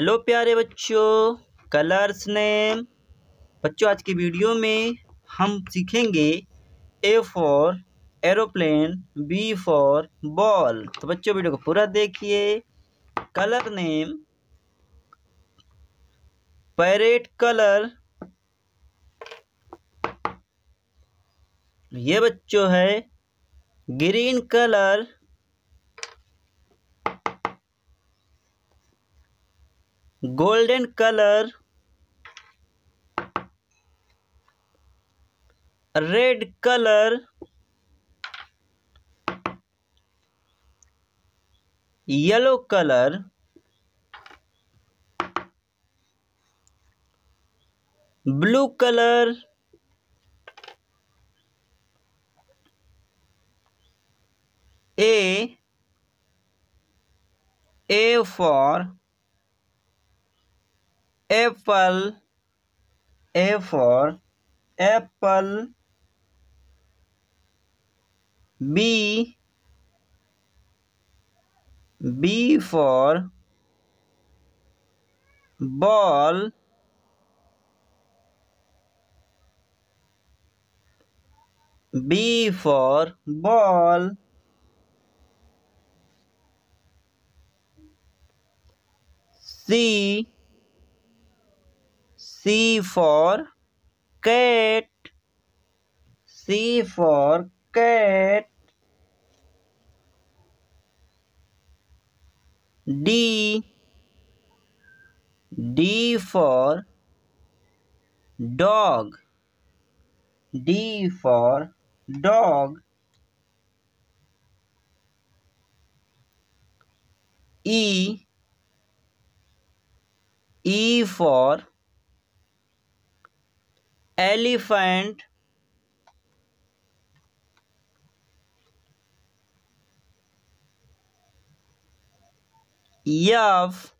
Hello प्यारे बच्चों, colours name. बच्चों आज की वीडियो में हम सीखेंगे A for aeroplane, B for ball. तो बच्चों वीडियो को पूरा देखिए। कलर नेम, पैरेट कलर, ये बच्चों है green colour, golden colour, red colour, yellow colour, blue colour, A for apple, A for apple. B for ball, B for ball. C for cat, C for cat. D for dog, D for dog. E for elephant, F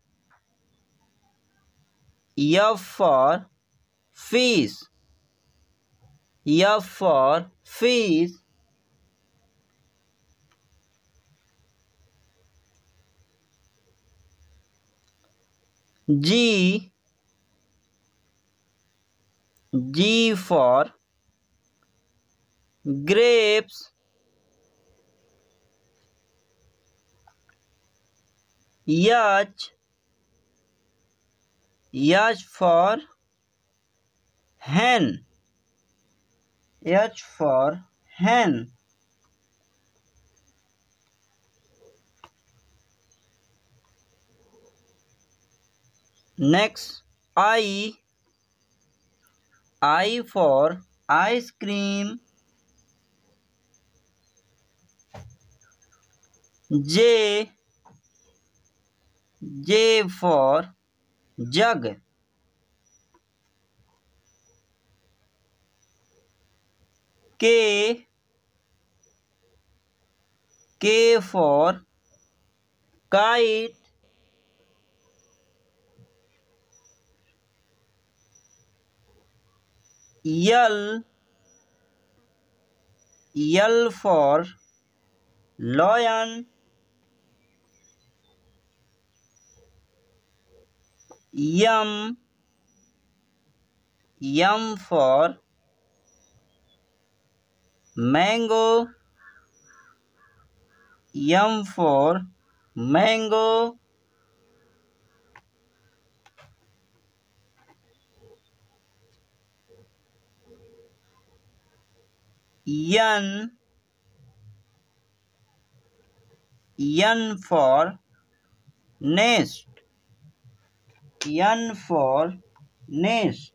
for fish, F for fish. G for grapes, H for hen, H for hen. Next, I for ice cream, J for jug, K for kite, L for lion, M for mango, M for mango. N for nest, N for nest.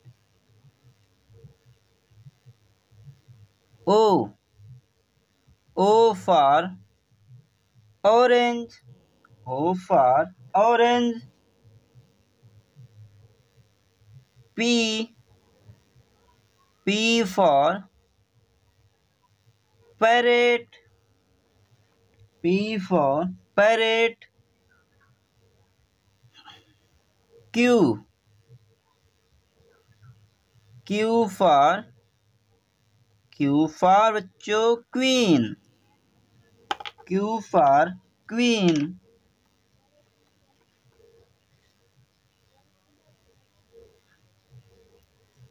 O for orange, O for orange. P for parrot, P for parrot. Q for बच्चों queen, Q for queen.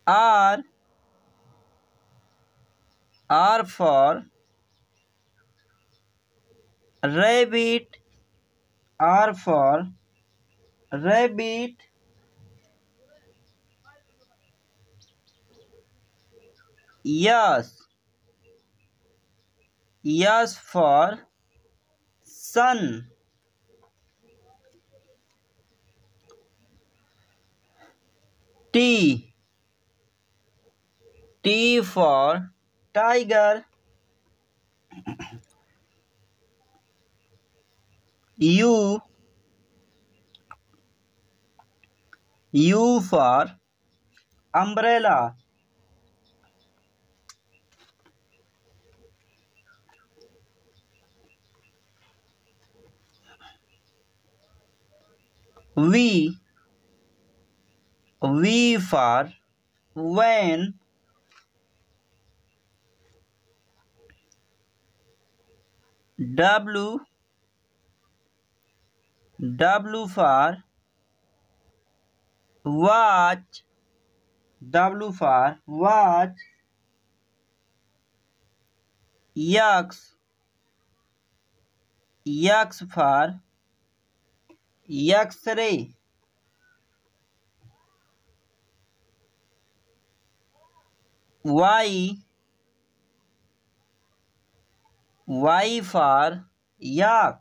R for rabbit. R for rabbit. S for sun. T for tiger. U for umbrella. V for van. W for watch. W for watch. X for X-ray. Y for yak.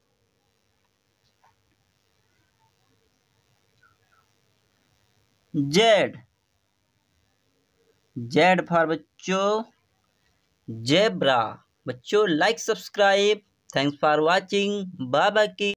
Z for बच्चों zebra. बच्चों like subscribe. Thanks for watching. Bye bye.